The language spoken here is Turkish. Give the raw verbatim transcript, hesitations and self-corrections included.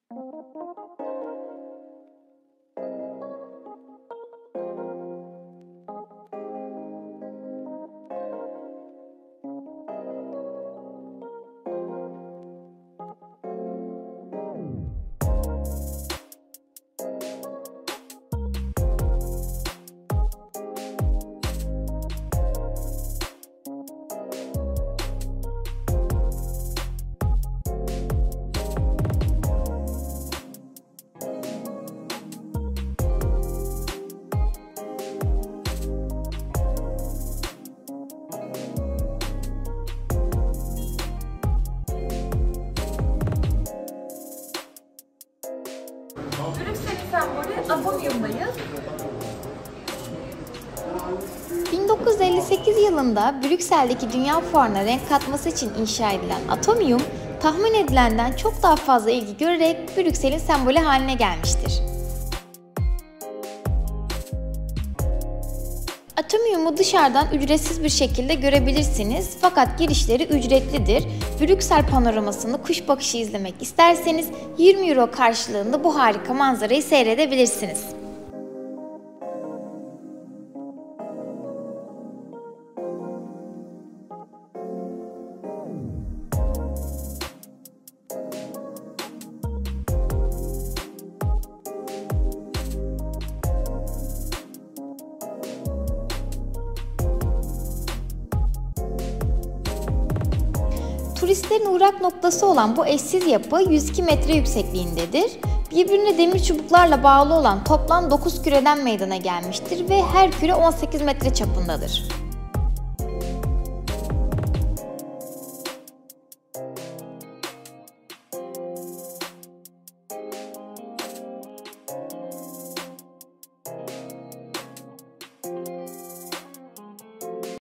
Brüksel'in sembolü Atomium'dayız. bin dokuz yüz elli sekiz yılında Brüksel'deki Dünya Fuarı'na renk katması için inşa edilen Atomium, tahmin edilenden çok daha fazla ilgi görerek Brüksel'in sembolü haline gelmiştir. Atomium'u dışarıdan ücretsiz bir şekilde görebilirsiniz fakat girişleri ücretlidir. Brüksel panoramasını kuş bakışı izlemek isterseniz yirmi euro karşılığında bu harika manzarayı seyredebilirsiniz. Turistlerin uğrak noktası olan bu eşsiz yapı yüz iki metre yüksekliğindedir. Birbirine demir çubuklarla bağlı olan toplam dokuz küreden meydana gelmiştir ve her küre on sekiz metre çapındadır.